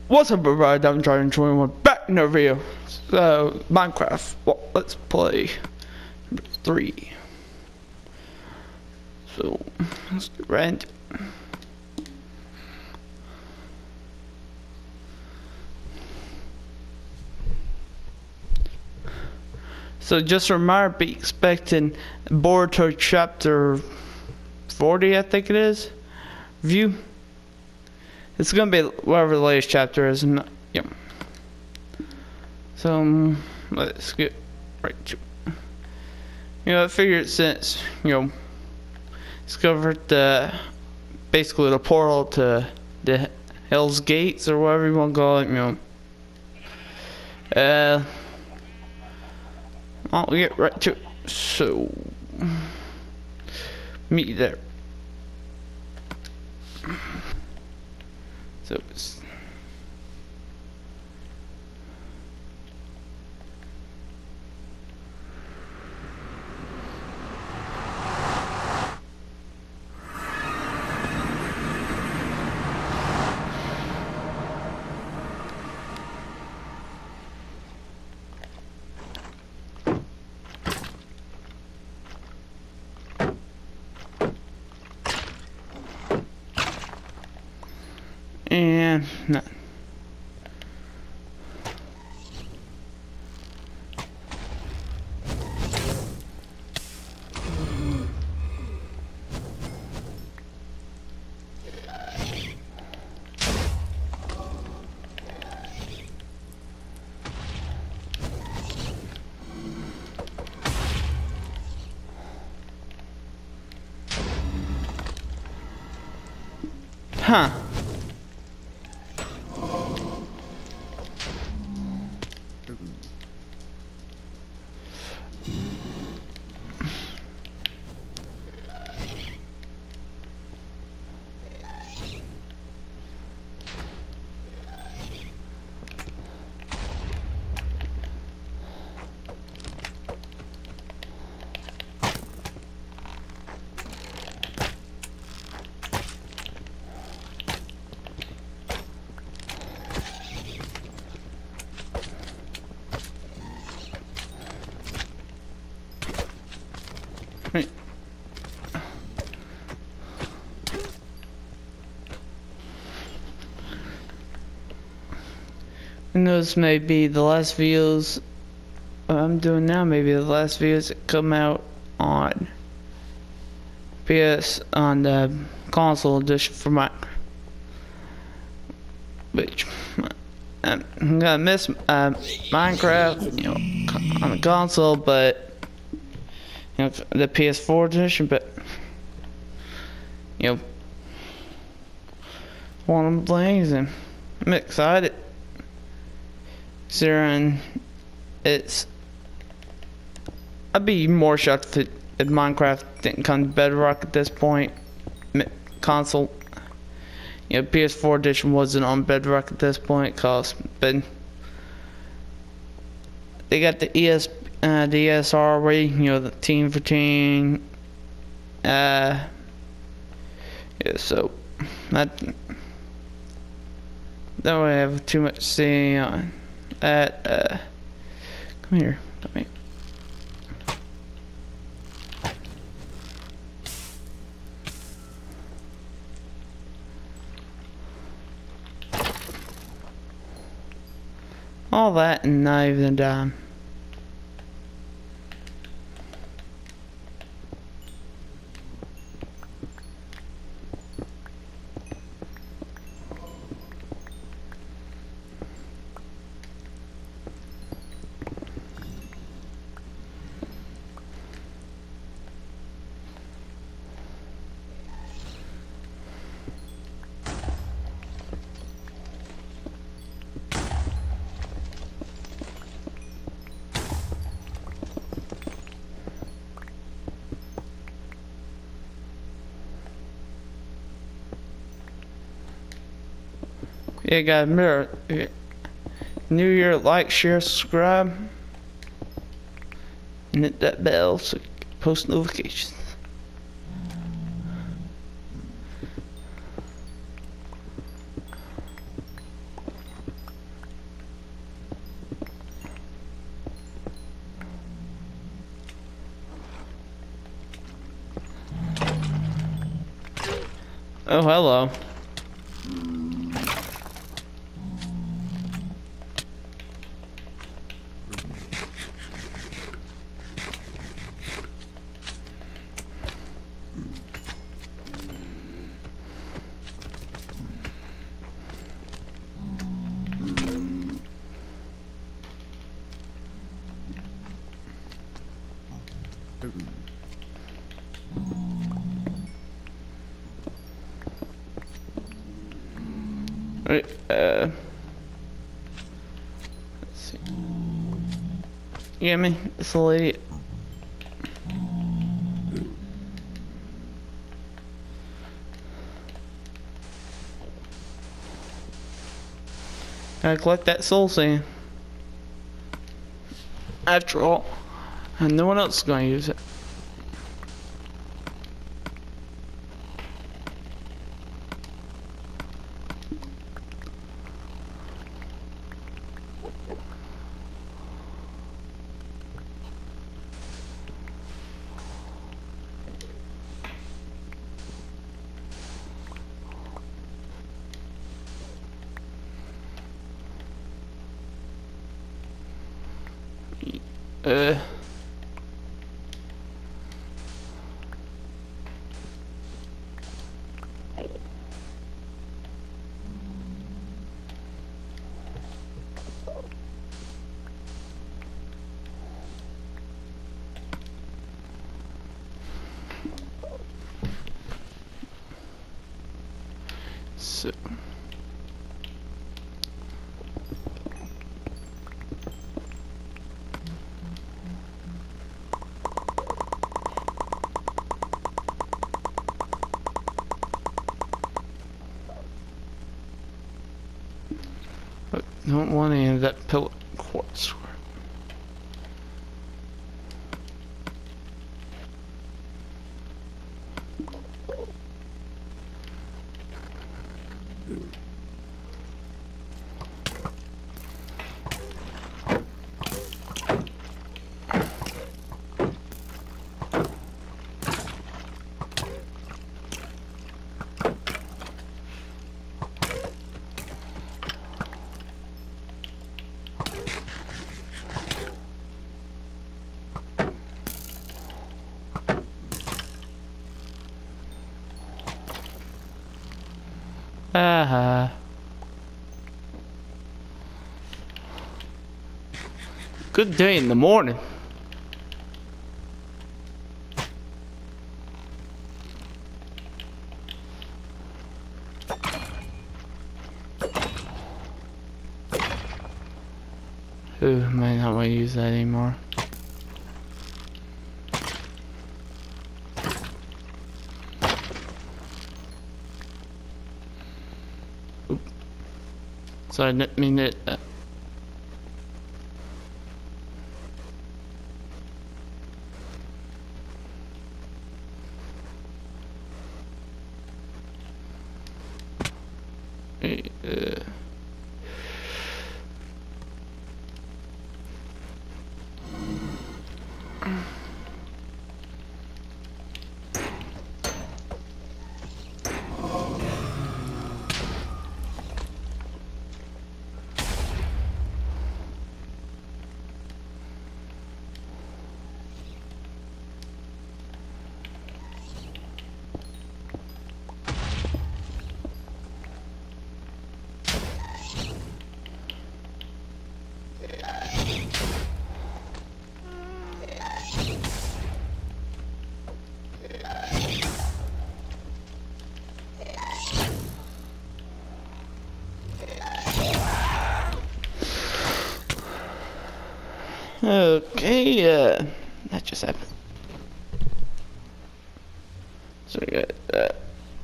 What's up, everybody? I'm trying to join one back in the video. So, Minecraft. Well, let's play number 3. So, let's get right into it. So, just a reminder, be expecting Boruto chapter 40, I think it is. View. It's gonna be whatever the latest chapter is, and yep. So let's get right to it. I figured since discovered basically the portal to the Hell's Gates or whatever you want to call it, I'll get right to it. So meet you there. So it's and no. Huh. Right. And those may be the last videos I'm doing now, maybe the last videos that come out on on the console edition for my, which I'm gonna miss Minecraft, on the console, but the PS4 edition, but one of them things, and I'm excited. Considering I'd be more shocked if Minecraft didn't come to Bedrock at this point. Console, PS4 edition wasn't on Bedrock at this point, but they got the ESR rating, the team for team. Yeah, so that don't really have too much to say on that. Come here, come here. All that and not even a dime. Yeah, guys, remember, New Year, like, share, subscribe, and hit that bell so you can post notifications. Oh, hello. Right, let's see. You get me? It's a lady. Gotta collect that soul sand. After all, and no one else is gonna use it. Uh. So. Don't want any of that pellet quartz. Good day in the morning. Ooh, might not want to use that anymore. Oop. So I didn't mean it. Okay, that just happened. So we got that.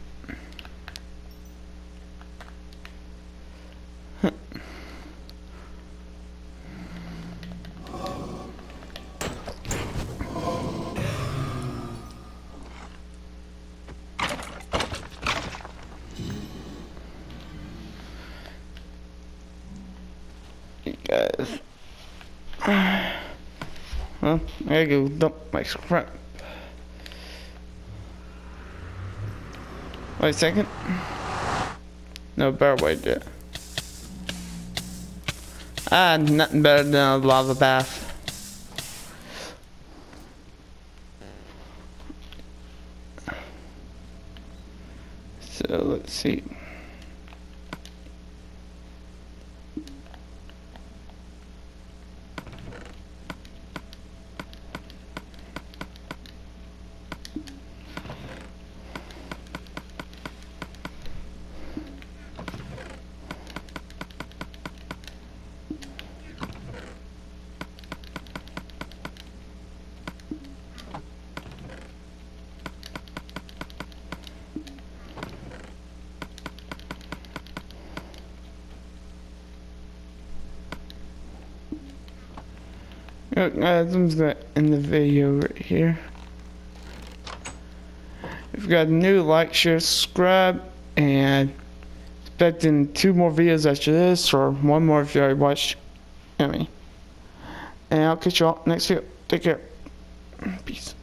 You guys. Well, I gotta go dump my scrap. Wait a second. No better way to do it. Nothing better than a lava bath. So let's see. I'm gonna end the video right here. If you got a new, like, share, subscribe, and expecting 2 more videos after this, or 1 more if you already watched me. And I'll catch you all next video. Take care. Peace.